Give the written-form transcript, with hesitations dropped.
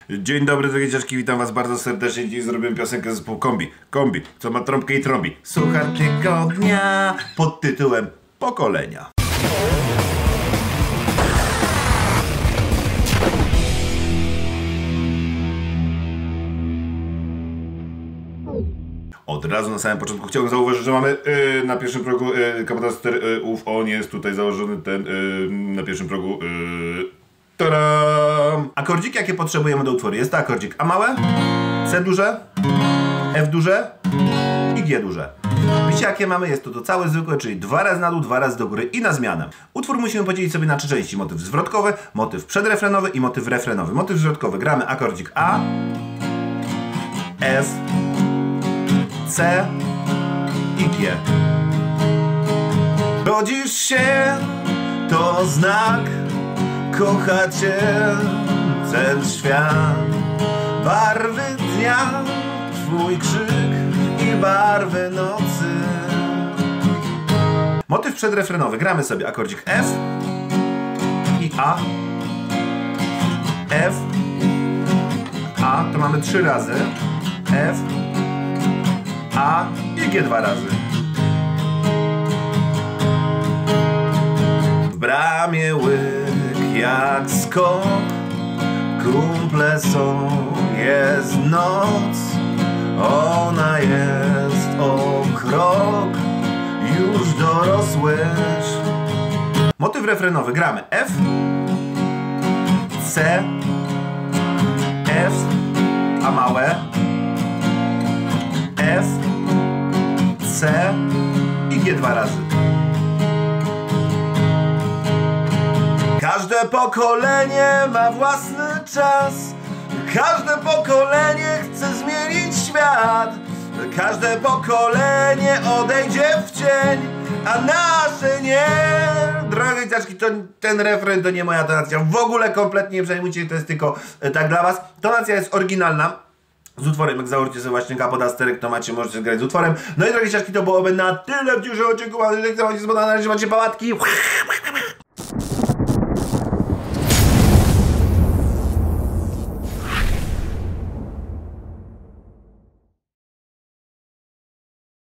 Dzień dobry, drogie dzieciaczki, witam was bardzo serdecznie. Dziś zrobiłem piosenkę zespołu Kombi, co ma trąbkę i trąbi. Suchar tygodnia pod tytułem Pokolenia. Od razu na samym początku chciałbym zauważyć, że mamy na pierwszym progu kapadaster on jest tutaj założony na pierwszym progu tadam! Akordziki, jakie potrzebujemy do utworu, jest to akordzik A małe, C duże, F duże i G duże. Widzicie, jakie mamy? Jest to całe zwykłe, czyli 2 razy na dół, 2 razy do góry i na zmianę. Utwór musimy podzielić sobie na 3 części. Motyw zwrotkowy, motyw przedrefrenowy i motyw refrenowy. Motyw zwrotkowy gramy akordzik A, F, C i G. Rodzisz się, to znak, kocha cię cały świat. Barwy dnia, twój krzyk i barwy nocy. Motyw przedrefrenowy. Gramy sobie akordzik F i A. F, A, to mamy 3 razy. F, A i G 2 razy. W bramie łyk jak skok, kumple są, jest noc. Ona jest o krok już dorosłeś. Motyw refrenowy. Gramy F, C, F, A małe, F, C i G 2 razy. Każde pokolenie ma własny czas. Każde pokolenie chce zmienić świat. Każde pokolenie odejdzie w cień, a nasze nie. Drogie dzieciaczki, ten refren to nie moja tonacja. W ogóle kompletnie nie przejmujcie się, to jest tylko tak dla was. Tonacja jest oryginalna. Z utworem, jak założycie sobie właśnie kapodasterek, to macie, możecie grać z utworem. No i drogie dzieciaczki, to byłoby na tyle w dzisiejszym odcinku. Mam nadzieję, że macie pałatki.